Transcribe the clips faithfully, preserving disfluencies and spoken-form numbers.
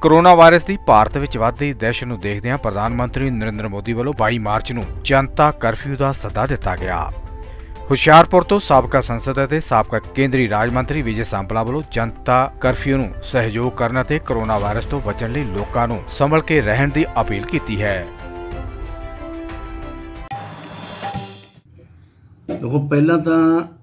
Corona virus की भारत में वधदी दहशत नूं देखदिआं प्रधानमंत्री नरेंद्र मोदी वालों बाई मार्च नूं जनता करफ्यू का सदा दिता गया। हुशियारपुर तो साबका संसद और साबका केंद्रीय राज मंत्री विजय सांपला वालों जनता करफ्यू नूं सहयोग करने ते कोरोना वायरस तो बचण लई लोकां नूं संभल के रहण की अपील की है। देखो, पहला तो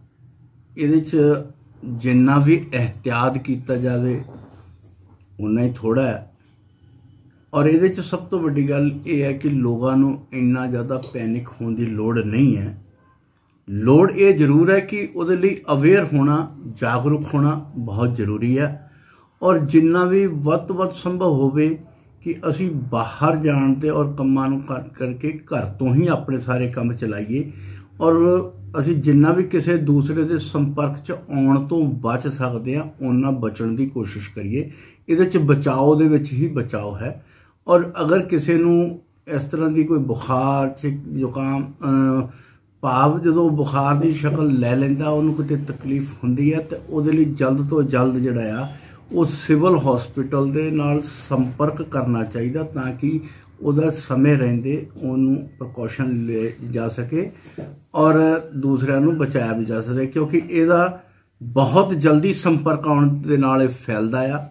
ये जिन्ना भी एहतियात किया जाए उन्ना ही थोड़ा है, और ये सब तो वड्डी गल ये है कि लोगों को इन्ना ज़्यादा पैनिक होने की लोड़ नहीं है। लोड़ ये जरूर है कि उहदे लई अवेयर होना, जागरूक होना बहुत जरूरी है, और जिन्ना भी वध तो वध संभव होवे कि असी बाहर जाण ते और कम्मां नूं कर करके घर तो ही अपने सारे काम चलाइए, और असी जिन्ना भी किसी दूसरे के संपर्क च आउण तो बच सकते हैं उन्ना बचण की कोशिश करिए। ये बचाव दे विच ही बचाव है। और अगर किसी नूं इस तरह की कोई बुखार जुकाम भाव जो बुखार की शक्ल लै लैंदा, उन्होंने कितने तकलीफ हुंदी है, तो उहदे लई जल्द तो जल्द जिहड़ा आ वो सिविल हॉस्पिटल दे नाल संपर्क करना चाहिए, ताकि उहदा समय रहिंदे उहनूं प्रिकॉशन ले जा सके और दूसरिਆਂ नूं बचाया भी जा सके, क्योंकि इहदा बहुत जल्दी संपर्क आउण दे नाल फैलदा आ।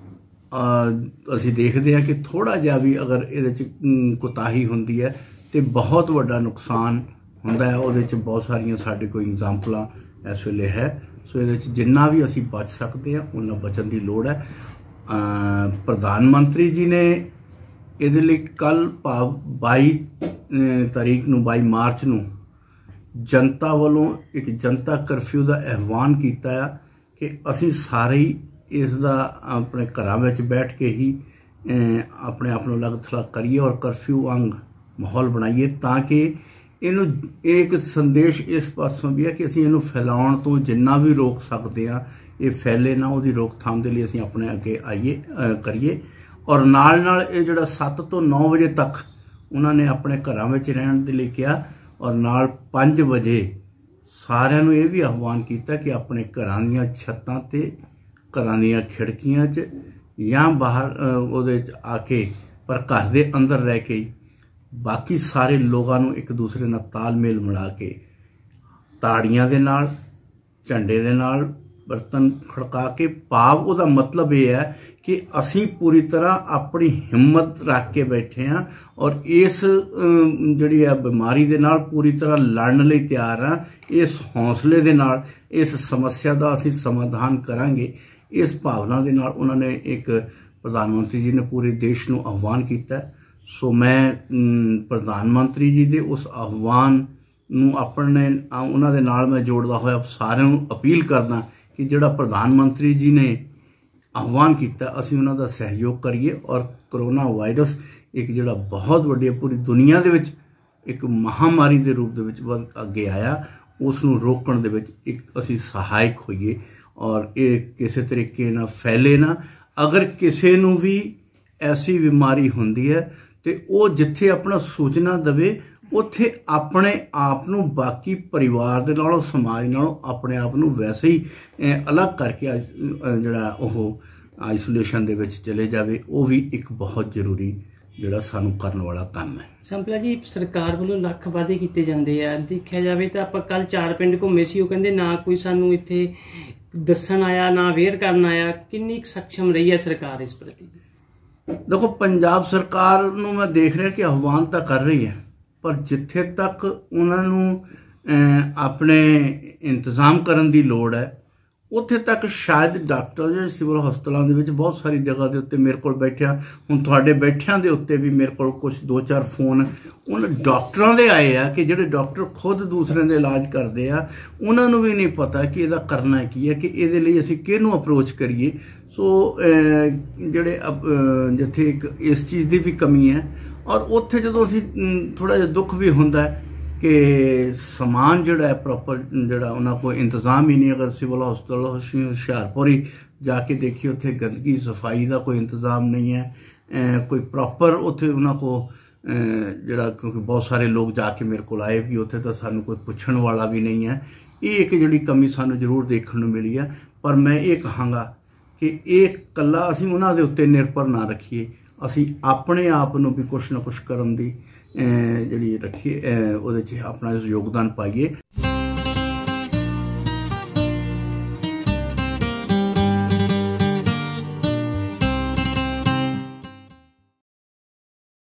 असीं देखते हैं कि थोड़ा जिहा भी अगर इहदे च कोताही हुंदी है तो बहुत वड्डा नुकसान हुंदा है। उहदे च बहुत सारियां साडे कोल एग्जाम्पलां इस वेले है। सो इहदे च जिन्ना भी असीं बच सकते हैं उन्ना बचण की लोड़ है। प्रधानमंत्री जी ने इहदे लई कल भाव बाई तारीख नूं बाई मार्च नूं जनता वालों एक जनता करफ्यू का आह्वान किया कि असीं सारे ही इसका अपने घरां विच बैठ के ही अपने आप को अलग थलग करिए और करफ्यू वांग माहौल बनाइए, ताकि इनू एक संदेश इस पासों भी है कि असीं इनू फैलाउण तो जिन्ना भी रोक सकते हैं, ये फैले ना, उहदी रोकथाम के लिए असीं अपने अगे आइए करिए। और नाल नाल ये जिहड़ा सत्त तो नौ बजे तक उन्होंने अपने घरां विच रहण दे लई कहा, और नाल पाँच बजे सारिਆਂ ਨੂੰ ਇਹ भी आह्वान किया कि अपने घरां दीयां छत्तां ते घरां दीयां खिड़कियां च या बाहर ਉਹਦੇ आके पर घर दे अंदर रह के बाकी सारे लोगों को एक दूसरे नाल तालमेल मिला के ताड़ियां दे नाल झंडे दे नाल बर्तन खड़का के भाव उहदा मतलब ये है कि असी पूरी तरह अपनी हिम्मत रख के बैठे हैं और इस जिहड़ी है बीमारी दे नाल पूरी तरह लड़न लई तैयार हैं। इस हौसले दे नाल इस समस्या का असी समाधान करांगे, इस भावना दे नाल उन्होंने एक प्रधानमंत्री जी ने पूरे देश को आह्वान किया। सो मैं प्रधानमंत्री जी के उस आह्वान नूं अपने उन्हां दे नाल मैं जोड़दा होया सारिਆਂ ਨੂੰ अपील करना कि जिहड़ा प्रधानमंत्री जी ने आह्वान किया असीं उन्हां दा सहयोग करिए, और करोना वायरस एक जिहड़ा बहुत वड्डी पूरी दुनिया दे विच एक महामारी के रूप दे विच अगे आया, उस नूं रोकण दे विच एक असीं सहायक होइए और ये किसी तरीके ना फैले ना। अगर किसी नूं भी ऐसी बीमारी हुंदी है तो वो जिथे अपना सूचना देवे उत्थे अपने आप नूं बाकी परिवार दे नालों समाज नालों अपने आप नूं वैसे ही अलग करके जिहड़ा ओह आइसोलेशन दे विच चले जावे, वो भी एक बहुत जरूरी जिहड़ा सानूं करन वाला काम है। संपला जी, सरकार वालों लख वादे कीते जांदे आ, देखिया जावे तां आपां कल चार पिंड घुम्मे सी, ओह कहंदे ना कोई सानूं इत्थे दस्सण आया ना अवेयर करन आया। किन्नी सक्षम रही है सरकार इस प्रति? देखो, पंजाब सरकार नूं मैं देख रहा कि आह्वान तो कर रही है, पर जिथे तक उन्होंने अपने इंतजाम करने की लोड़ है उत्थे तक शायद डॉक्टर जो सिविल हस्पतालों के बहुत सारी जगह के उत्ते मेरे को बैठिया हुण तुहाडे बैठियां दे उत्ते भी मेरे को कुछ दो चार फोन उन डॉक्टरों के आए आ कि जिहड़े डॉक्टर खुद दूसरे के इलाज करते हैं, उन्होंने भी नहीं पता कि इहदा करना की है, कि इहदे लई असीं किहनूं अप्रोच करिए। सो जिहड़े जिथे एक इस चीज़ की भी कमी है, और उत्थे जदों असीं थोड़ा जिहा दुख भी हुंदा है कि समान जिहड़ा है प्रॉपर जिहड़ा उन्हां कोल इंतजाम ही नहीं। अगर सिविल हस्पताल हुशियारपुर ही जाके देखिए उत्थे गंदगी सफाई का कोई इंतजाम नहीं है, कोई प्रॉपर उत्थे उन्हां कोल जिहड़ा, क्योंकि बहुत सारे लोग जाके मेरे को आए भी उत्थे तो सानूं कोई पुछण वाला भी नहीं है। ये एक जिहड़ी कमी सानूं जरूर देखण नूं मिली है, पर मैं ये कहांगा कि ਇਹ ਕੱਲਾ ਅਸੀਂ ਉਹਨਾਂ ਦੇ ਉੱਤੇ ਨਿਰਭਰ ਨਾ ਰੱਖੀਏ, ਅਸੀਂ ਆਪਣੇ ਆਪ ਨੂੰ ਵੀ ਕੁਛ ਨਾ ਕੁਛ ਕਰਨ ਦੀ ਜਿਹੜੀ ਰੱਖੀਏ, ਉਹਦੇ 'ਚ ਆਪਣਾ ਯੋਗਦਾਨ ਪਾਈਏ।